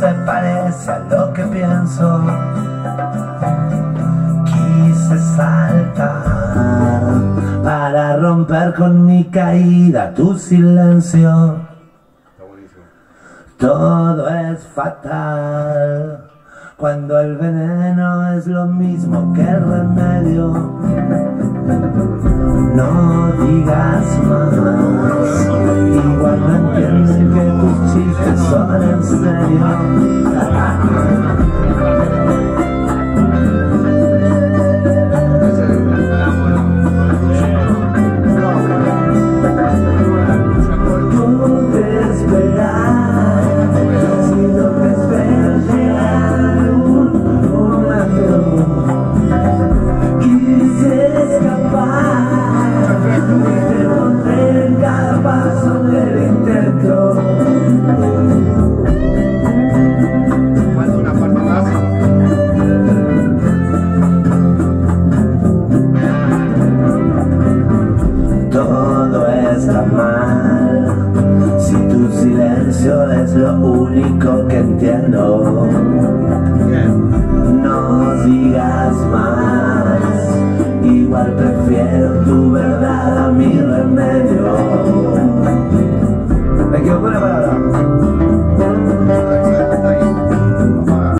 se parece a lo que pienso. Quise saltar para romper con mi caída tu silencio. Todo es fatal cuando el veneno es lo mismo que el remedio. No digas más, igual no entienden que tus chistes son en serio. Todo está mal, si tu silencio es lo único que entiendo. No digas más, igual prefiero tu verdad a mi remedio. Me equivoco la palabra.